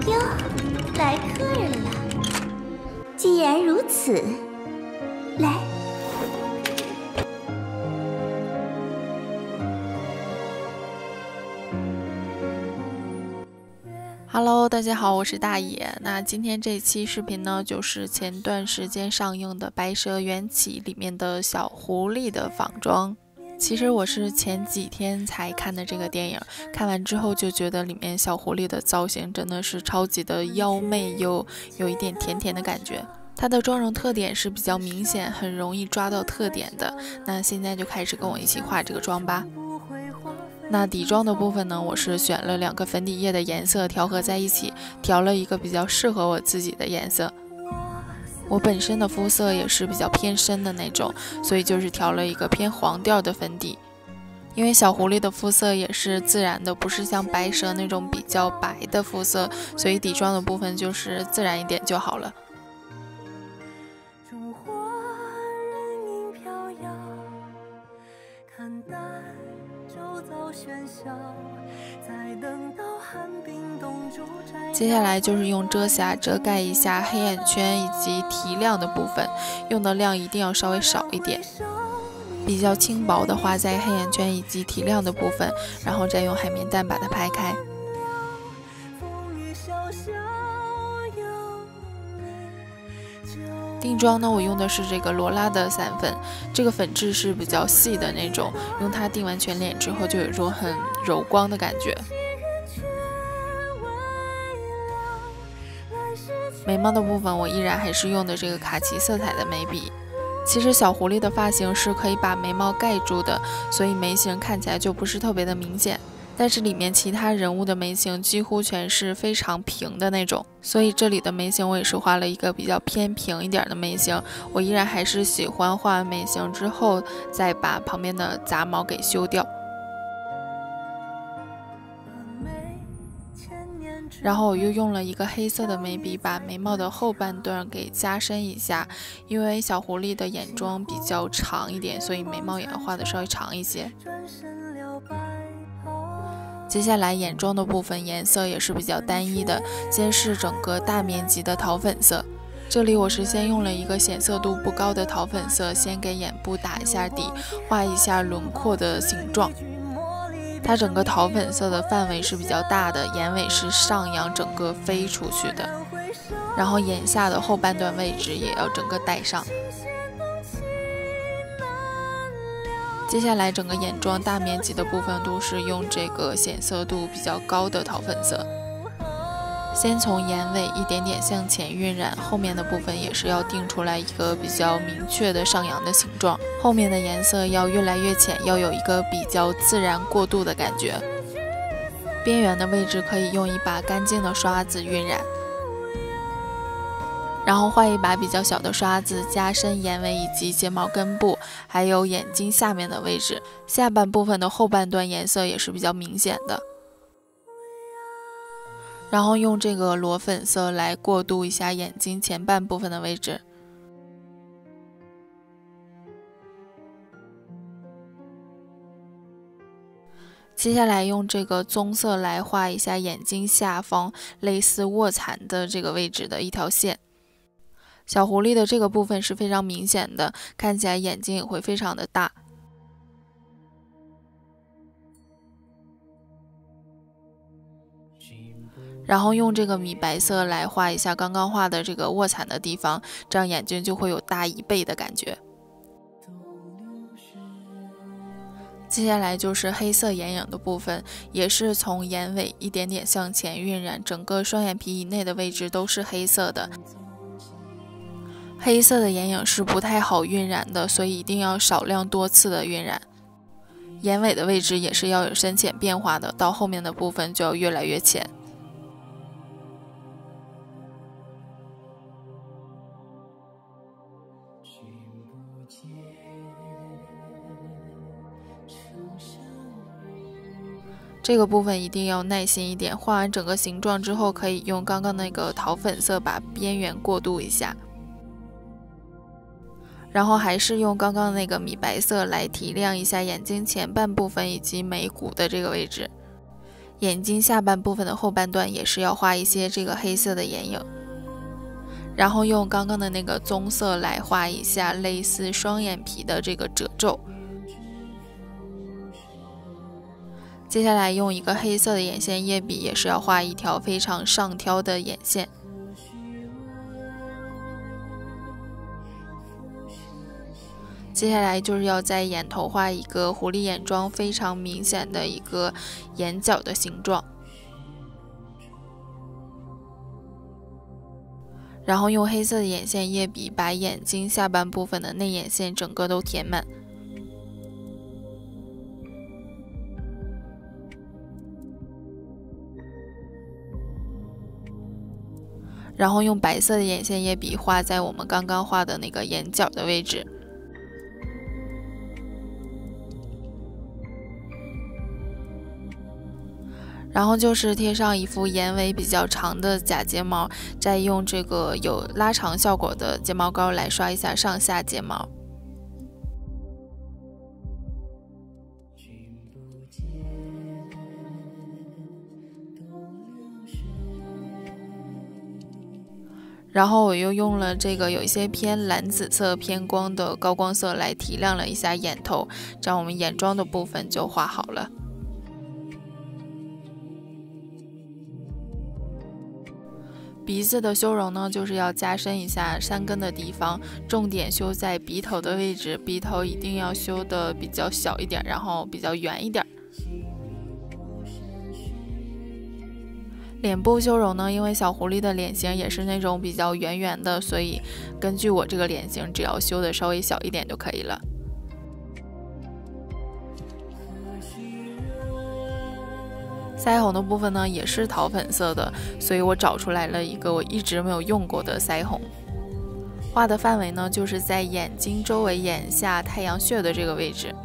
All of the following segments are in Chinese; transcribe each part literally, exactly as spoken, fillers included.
哟，来客人了。既然如此，来。 Hello， 大家好，我是大野。那今天这期视频呢，就是前段时间上映的《白蛇缘起》里面的小狐狸的仿妆。其实我是前几天才看的这个电影，看完之后就觉得里面小狐狸的造型真的是超级的妖媚，又有一点甜甜的感觉。它的妆容特点是比较明显，很容易抓到特点的。那现在就开始跟我一起画这个妆吧。 那底妆的部分呢，我是选了两个粉底液的颜色调和在一起，调了一个比较适合我自己的颜色。我本身的肤色也是比较偏深的那种，所以就是调了一个偏黄调的粉底。因为小狐狸的肤色也是自然的，不是像白蛇那种比较白的肤色，所以底妆的部分就是自然一点就好了。 接下来就是用遮瑕遮盖一下黑眼圈以及提亮的部分，用的量一定要稍微少一点，比较轻薄的画在黑眼圈以及提亮的部分，然后再用海绵蛋把它拍开。定妆呢，我用的是这个罗拉的散粉，这个粉质是比较细的那种，用它定完全脸之后，就有一种很柔光的感觉。 眉毛的部分，我依然还是用的这个卡其色彩的眉笔。其实小狐狸的发型是可以把眉毛盖住的，所以眉形看起来就不是特别的明显。但是里面其他人物的眉形几乎全是非常平的那种，所以这里的眉形我也是画了一个比较偏平一点的眉形。我依然还是喜欢画完眉形之后，再把旁边的杂毛给修掉。 然后我又用了一个黑色的眉笔，把眉毛的后半段给加深一下。因为小狐狸的眼妆比较长一点，所以眉毛也要画的稍微长一些。接下来眼妆的部分颜色也是比较单一的，先是整个大面积的桃粉色。这里我是先用了一个显色度不高的桃粉色，先给眼部打一下底，画一下轮廓的形状。 它整个桃粉色的范围是比较大的，眼尾是上扬，整个飞出去的，然后眼下的后半段位置也要整个带上。接下来整个眼妆大面积的部分都是用这个显色度比较高的桃粉色，先从眼尾一点点向前晕染，后面的部分也是要定出来一个比较明确的上扬的形状。 后面的颜色要越来越浅，要有一个比较自然过渡的感觉。边缘的位置可以用一把干净的刷子晕染，然后画一把比较小的刷子，加深眼尾以及睫毛根部，还有眼睛下面的位置。下半部分的后半段颜色也是比较明显的。然后用这个裸粉色来过渡一下眼睛前半部分的位置。 接下来用这个棕色来画一下眼睛下方类似卧蚕的这个位置的一条线。小狐狸的这个部分是非常明显的，看起来眼睛也会非常的大。然后用这个米白色来画一下刚刚画的这个卧蚕的地方，这样眼睛就会有大一倍的感觉。 接下来就是黑色眼影的部分，也是从眼尾一点点向前晕染，整个双眼皮以内的位置都是黑色的。黑色的眼影是不太好晕染的，所以一定要少量多次的晕染。眼尾的位置也是要有深浅变化的，到后面的部分就要越来越浅。 这个部分一定要耐心一点，画完整个形状之后，可以用刚刚那个桃粉色把边缘过渡一下，然后还是用刚刚那个米白色来提亮一下眼睛前半部分以及眉骨的这个位置。 眼睛下半部分的后半段也是要画一些这个黑色的眼影，然后用刚刚的那个棕色来画一下类似双眼皮的这个褶皱。接下来用一个黑色的眼线液笔，也是要画一条非常上挑的眼线。接下来就是要在眼头画一个狐狸眼妆非常明显的一个眼角的形状，然后用黑色的眼线液笔把眼睛下半部分的内眼线整个都填满。然后用白色的眼线液笔画在我们刚刚画的那个眼角的位置。然后就是贴上一副眼尾比较长的假睫毛，再用这个有拉长效果的睫毛膏来刷一下上下睫毛。然后我又用了这个有一些偏蓝紫色偏光的高光色来提亮了一下眼头，这样我们眼妆的部分就画好了。鼻子的修容呢，就是要加深一下山根的地方，重点修在鼻头的位置，鼻头一定要修的比较小一点，然后比较圆一点。脸部修容呢，因为小狐狸的脸型也是那种比较圆圆的，所以根据我这个脸型，只要修的稍微小一点就可以了。腮红的部分呢，也是桃粉色的，所以我找出来了一个我一直没有用过的腮红。画的范围呢，就是在眼睛周围眼下太阳穴的这个位置。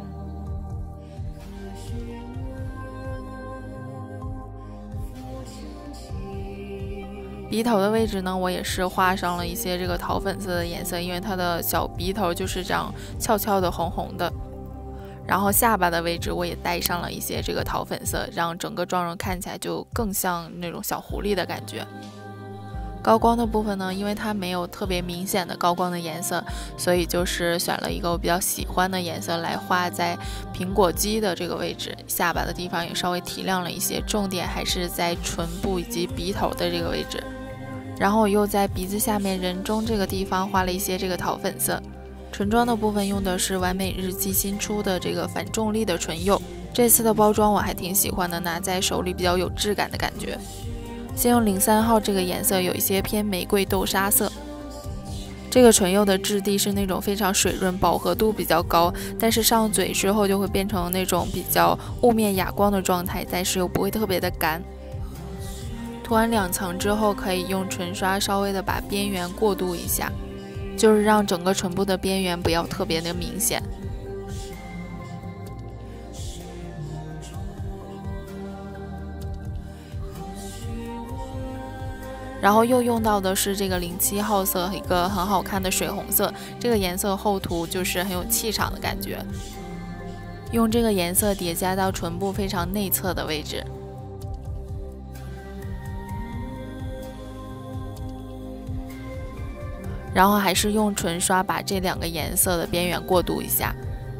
鼻头的位置呢，我也是画上了一些这个桃粉色的颜色，因为它的小鼻头就是这样翘翘的红红的。然后下巴的位置我也带上了一些这个桃粉色，让整个妆容看起来就更像那种小狐狸的感觉。高光的部分呢，因为它没有特别明显的高光的颜色，所以就是选了一个我比较喜欢的颜色来画在苹果肌的这个位置，下巴的地方也稍微提亮了一些，重点还是在唇部以及鼻头的这个位置。然后我又在鼻子下面人中这个地方画了一些这个桃粉色。唇妆的部分用的是完美日记新出的这个反重力的唇釉，这次的包装我还挺喜欢的，拿在手里比较有质感的感觉。先用零三号这个颜色，有一些偏玫瑰豆沙色。这个唇釉的质地是那种非常水润，饱和度比较高，但是上嘴之后就会变成那种比较雾面哑光的状态，但是又不会特别的干。涂完两层之后，可以用唇刷稍微的把边缘过渡一下，就是让整个唇部的边缘不要特别的明显。然后又用到的是这个零七号色，一个很好看的水红色，这个颜色后涂就是很有气场的感觉。用这个颜色叠加到唇部非常内侧的位置。然后还是用唇刷把这两个颜色的边缘过渡一下，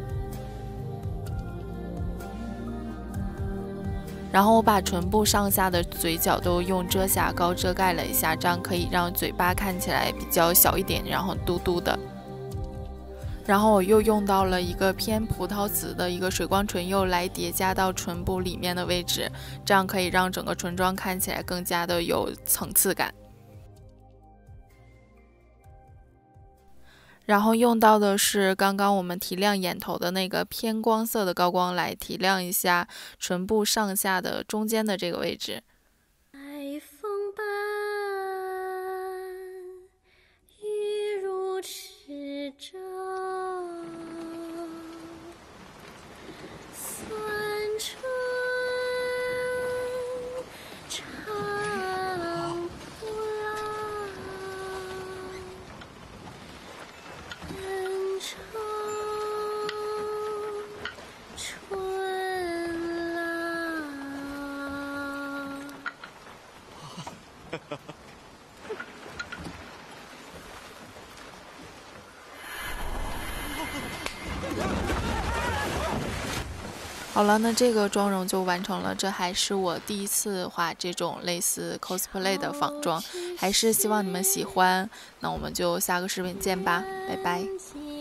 然后我把唇部上下的嘴角都用遮瑕膏遮盖了一下，这样可以让嘴巴看起来比较小一点，然后嘟嘟的。然后我又用到了一个偏葡萄紫的一个水光唇釉来叠加到唇部里面的位置，这样可以让整个唇妆看起来更加的有层次感。然后用到的是刚刚我们提亮眼头的那个偏光色的高光，来提亮一下唇部上下的中间的这个位置。 海风般雨如池中，酸春长不老，恩仇春老。 好了，那这个妆容就完成了。这还是我第一次画这种类似 cosplay 的仿妆，还是希望你们喜欢。那我们就下个视频见吧，拜拜。